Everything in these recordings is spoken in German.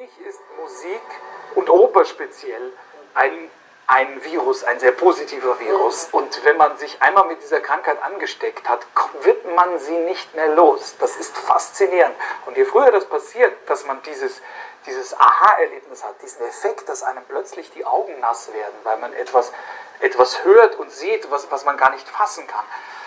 mich ist Musik und Oper speziell ein Virus, ein sehr positiver Virus. Und wenn man sich einmal mit dieser Krankheit angesteckt hat, wird man sie nicht mehr los. Das ist faszinierend. Und je früher das passiert, dass man dieses Aha-Erlebnis hat, diesen Effekt, dass einem plötzlich die Augen nass werden, weil man etwas hört und sieht, was man gar nicht fassen kann.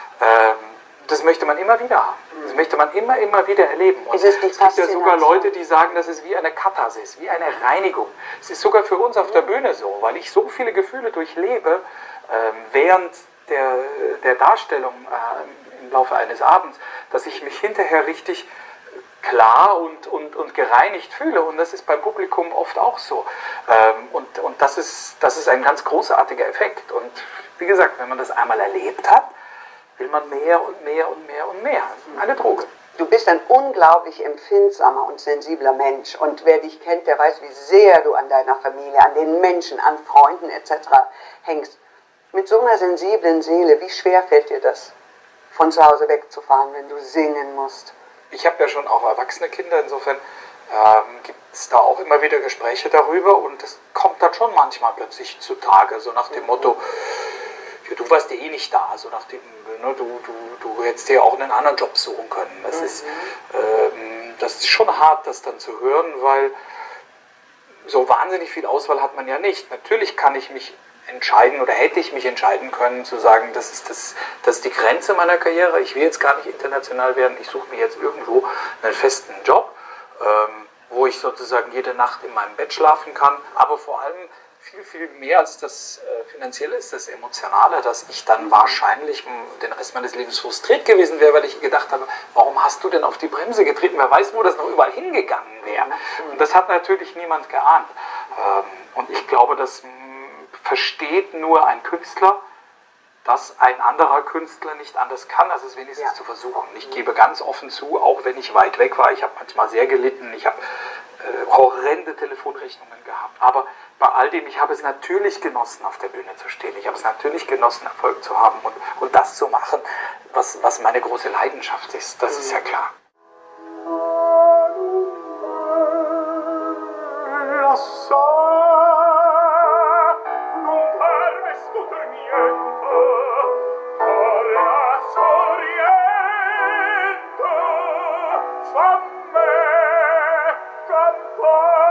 Das möchte man immer wieder haben. Das möchte man immer wieder erleben. Und es gibt ja sogar Leute, die sagen, das ist wie eine Katharsis, wie eine Reinigung. Es ist sogar für uns auf der Bühne so, weil ich so viele Gefühle durchlebe während der Darstellung im Laufe eines Abends, dass ich mich hinterher richtig klar und gereinigt fühle. Und das ist beim Publikum oft auch so. Und das ist ein ganz großartiger Effekt. Und wie gesagt, wenn man das einmal erlebt hat, will man mehr und mehr und mehr und mehr. Eine Droge. Du bist ein unglaublich empfindsamer und sensibler Mensch. Und wer dich kennt, der weiß, wie sehr du an deiner Familie, an den Menschen, an Freunden etc. hängst. Mit so einer sensiblen Seele, wie schwer fällt dir das, von zu Hause wegzufahren, wenn du singen musst? Ich habe ja schon auch erwachsene Kinder, insofern gibt es da auch immer wieder Gespräche darüber. Und das kommt dann schon manchmal plötzlich zutage, so nach dem Motto, du warst ja eh nicht da, also nach dem, ne, du hättest dir auch einen anderen Job suchen können. Das ist schon hart, das dann zu hören, weil so wahnsinnig viel Auswahl hat man ja nicht. Natürlich kann ich mich entscheiden oder hätte ich mich entscheiden können zu sagen, das ist die Grenze meiner Karriere, ich will jetzt gar nicht international werden, ich suche mir jetzt irgendwo einen festen Job, wo ich sozusagen jede Nacht in meinem Bett schlafen kann, aber vor allem viel mehr als das Finanzielle ist das Emotionale, dass ich dann wahrscheinlich den Rest meines Lebens frustriert gewesen wäre, weil ich gedacht habe, warum hast du denn auf die Bremse getreten? Wer weiß, wo das noch überall hingegangen wäre. Und das hat natürlich niemand geahnt. Und ich glaube, das versteht nur ein Künstler, dass ein anderer Künstler nicht anders kann, als es wenigstens zu versuchen. Ich gebe ganz offen zu, auch wenn ich weit weg war, ich habe manchmal sehr gelitten, ich habe horrende Telefonrechnungen gehabt, aber bei all dem, ich habe es natürlich genossen, auf der Bühne zu stehen, ich habe es natürlich genossen, Erfolg zu haben und das zu machen, was meine große Leidenschaft ist, das ist ja klar. From me, come